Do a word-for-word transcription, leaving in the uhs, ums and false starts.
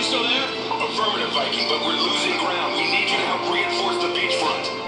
still there? Affirmative, Viking, but we're losing ground. We need you to help reinforce the beachfront.